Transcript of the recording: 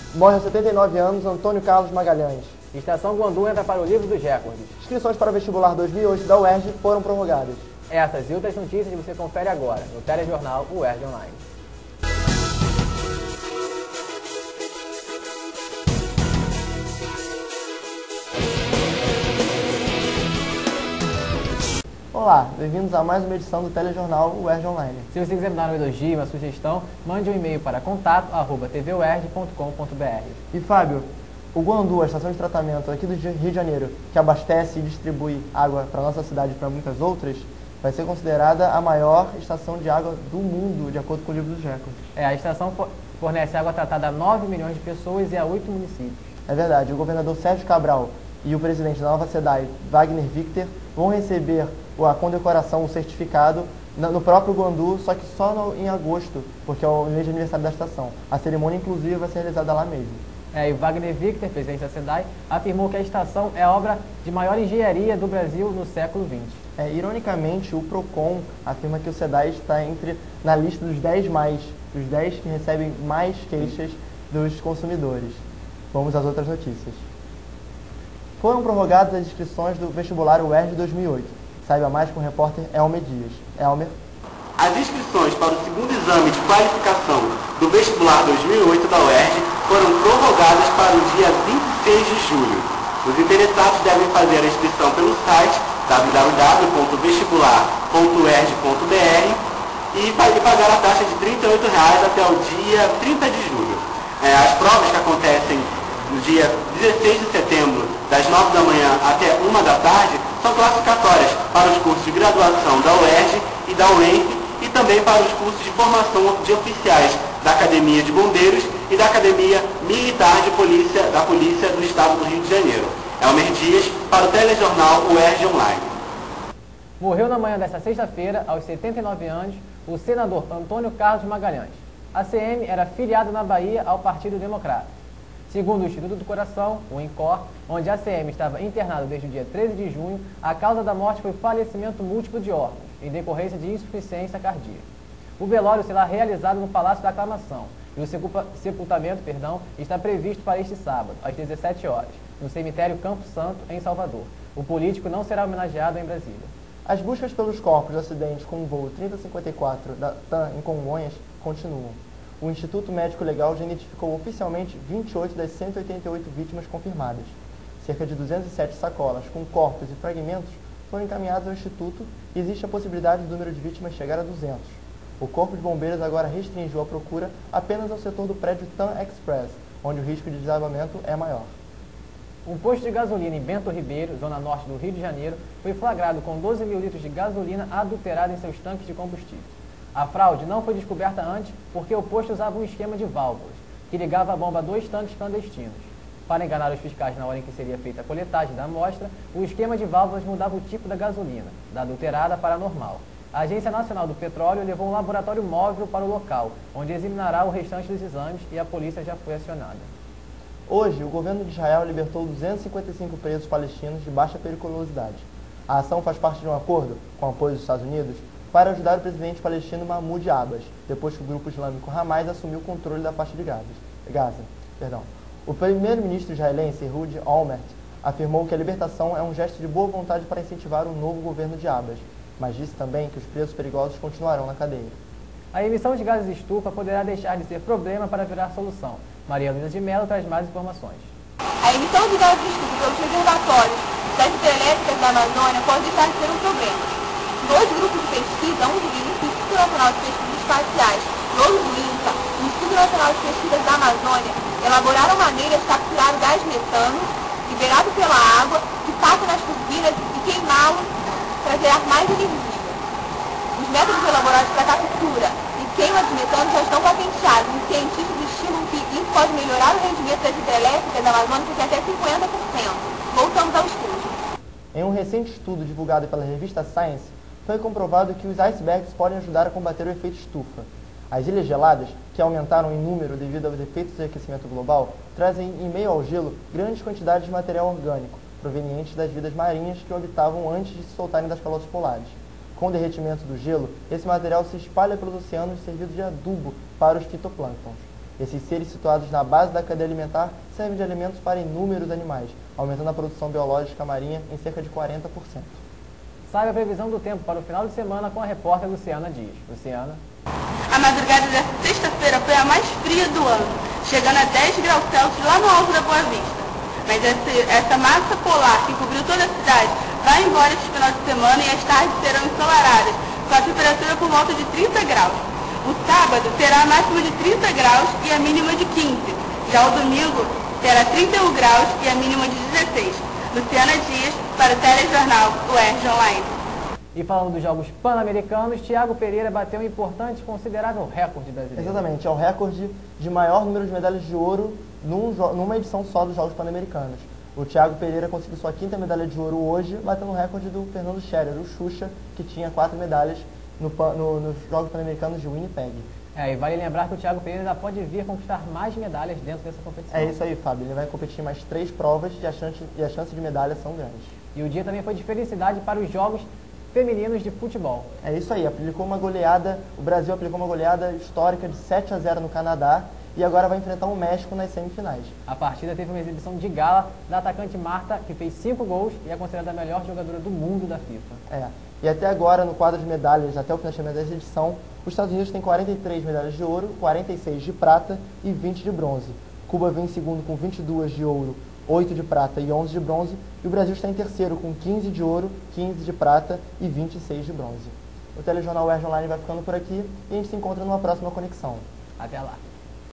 Morre aos 79 anos Antônio Carlos Magalhães. Estação Guandu entra para o livro dos recordes. Inscrições para o vestibular 2008 da UERJ foram prorrogadas. Essas e outras notícias você confere agora no telejornal UERJ Online. Olá, bem-vindos a mais uma edição do telejornal UERJ Online. Se você quiser dar um elogio, uma sugestão, mande um e-mail para contato@tvuerj.com.br. E Fábio, o Guandu, a estação de tratamento aqui do Rio de Janeiro, que abastece e distribui água para a nossa cidade e para muitas outras, vai ser considerada a maior estação de água do mundo, de acordo com o livro dos recordes. A estação fornece água tratada a 9 milhões de pessoas e a 8 municípios. É verdade, o governador Sérgio Cabral e o presidente da nova SEDAI, Wagner Victor, vão receber a condecoração, o certificado, no próprio Guandu, só que só em agosto, porque é o mês de aniversário da estação. A cerimônia, inclusive, vai ser realizada lá mesmo. E o Wagner Victor, presidente da SEDAI, afirmou que a estação é a obra de maior engenharia do Brasil no século XX. Ironicamente, o PROCON afirma que o SEDAI está na lista dos 10 que recebem mais queixas dos consumidores. Vamos às outras notícias. Foram prorrogadas as inscrições do vestibular UERJ 2008. Saiba mais com o repórter Elmer Dias. Elmer. As inscrições para o segundo exame de qualificação do vestibular 2008 da UERJ foram prorrogadas para o dia 26 de julho. Os interessados devem fazer a inscrição pelo site www.vestibular.uerj.br e pagar a taxa de R$ 38,00 até o dia 30 de julho. As provas que acontecem no dia 16 de setembro, das 9 da manhã até 1 da tarde, são classificatórias para os cursos de graduação da UERJ e da UENF e também para os cursos de formação de oficiais da Academia de Bombeiros e da Academia Militar de Polícia da Polícia do Estado do Rio de Janeiro. Elmer Dias, para o telejornal UERJ Online. Morreu na manhã desta sexta-feira, aos 79 anos, o senador Antônio Carlos Magalhães. A CM era filiada na Bahia ao Partido Democrata. Segundo o Instituto do Coração, o INCOR, onde a ACM estava internado desde o dia 13 de junho, a causa da morte foi falecimento múltiplo de órgãos, em decorrência de insuficiência cardíaca. O velório será realizado no Palácio da Aclamação e o sepultamento está previsto para este sábado, às 17 horas, no cemitério Campo Santo, em Salvador. O político não será homenageado em Brasília. As buscas pelos corpos de acidentes com o voo 3054 da TAM em Congonhas continuam. O Instituto Médico Legal já identificou oficialmente 28 das 188 vítimas confirmadas. Cerca de 207 sacolas com corpos e fragmentos foram encaminhadas ao Instituto e existe a possibilidade do número de vítimas chegar a 200. O Corpo de Bombeiros agora restringiu a procura apenas ao setor do prédio TAM Express, onde o risco de desabamento é maior. Um posto de gasolina em Bento Ribeiro, zona norte do Rio de Janeiro, foi flagrado com 12 mil litros de gasolina adulterada em seus tanques de combustível. A fraude não foi descoberta antes porque o posto usava um esquema de válvulas, que ligava a bomba a 2 tanques clandestinos. Para enganar os fiscais na hora em que seria feita a coletagem da amostra, o esquema de válvulas mudava o tipo da gasolina, da adulterada para a normal. A Agência Nacional do Petróleo levou um laboratório móvel para o local, onde examinará o restante dos exames e a polícia já foi acionada. Hoje, o governo de Israel libertou 255 presos palestinos de baixa periculosidade. A ação faz parte de um acordo, com o apoio dos Estados Unidos, para ajudar o presidente palestino Mahmoud Abbas, depois que o grupo islâmico Hamas assumiu o controle da faixa de Gaza. O primeiro-ministro israelense Ehud Olmert afirmou que a libertação é um gesto de boa vontade para incentivar o novo governo de Abbas, mas disse também que os presos perigosos continuarão na cadeia. A emissão de gases de estufa poderá deixar de ser problema para virar solução. Maria Luísa de Mello traz mais informações. A emissão de gases de estufa pelos reservatórios das hidrelétricas da Amazônia pode deixar de ser um problema. 2 grupos de pesquisa, um do Instituto Nacional de Pesquisas Espaciais e outro do INCA, o Instituto Nacional de Pesquisas da Amazônia, elaboraram maneiras de capturar o gás metano, liberado pela água, que passa nas turbinas e queimá-lo para gerar mais energia. Os métodos elaborados para captura e queima de metano já estão patenteados e cientistas estimam que isso pode melhorar o rendimento das hidrelétricas da Amazônia em até 50%. Voltamos ao estudo. Em um recente estudo divulgado pela revista Science, foi comprovado que os icebergs podem ajudar a combater o efeito estufa. As ilhas geladas, que aumentaram em número devido aos efeitos de aquecimento global, trazem em meio ao gelo grandes quantidades de material orgânico, provenientes das vidas marinhas que o habitavam antes de se soltarem das calotas polares. Com o derretimento do gelo, esse material se espalha pelos oceanos servindo de adubo para os fitoplânctons. Esses seres situados na base da cadeia alimentar servem de alimentos para inúmeros animais, aumentando a produção biológica marinha em cerca de 40%. Saiba a previsão do tempo para o final de semana com a repórter Luciana Dias. Luciana. A madrugada desta sexta-feira foi a mais fria do ano, chegando a 10 graus Celsius lá no alto da Boa Vista. Mas essa massa polar que cobriu toda a cidade vai embora este final de semana e as tardes serão ensolaradas, com a temperatura por volta de 30 graus. O sábado terá a máxima de 30 graus e a mínima de 15. Já o domingo terá 31 graus e a mínima de 16. Luciana Dias, para o Telejornal UERJ Online. E falando dos Jogos Pan-Americanos, Thiago Pereira bateu um importante e considerável recorde brasileiro. Exatamente, é o recorde de maior número de medalhas de ouro numa edição só dos Jogos Pan-Americanos. O Thiago Pereira conseguiu sua 5ª medalha de ouro hoje, batendo o recorde do Fernando Scherer, o Xuxa, que tinha 4 medalhas nos Jogos Pan-Americanos de Winnipeg. E vale lembrar que o Thiago Pereira ainda pode vir a conquistar mais medalhas dentro dessa competição. É isso aí, Fábio. Ele vai competir em mais 3 provas e as chances de medalha são grandes. E o dia também foi de felicidade para os Jogos Femininos de Futebol. É isso aí, o Brasil aplicou uma goleada histórica de 7-0 no Canadá e agora vai enfrentar o México nas semifinais. A partida teve uma exibição de gala da atacante Marta, que fez 5 gols e é considerada a melhor jogadora do mundo da FIFA. E até agora, no quadro de medalhas, até o fechamento dessa edição, os Estados Unidos têm 43 medalhas de ouro, 46 de prata e 20 de bronze. Cuba vem em segundo com 22 de ouro, 8 de prata e 11 de bronze, e o Brasil está em terceiro com 15 de ouro, 15 de prata e 26 de bronze. O Telejornal UERJ Online vai ficando por aqui e a gente se encontra numa próxima conexão. Até lá!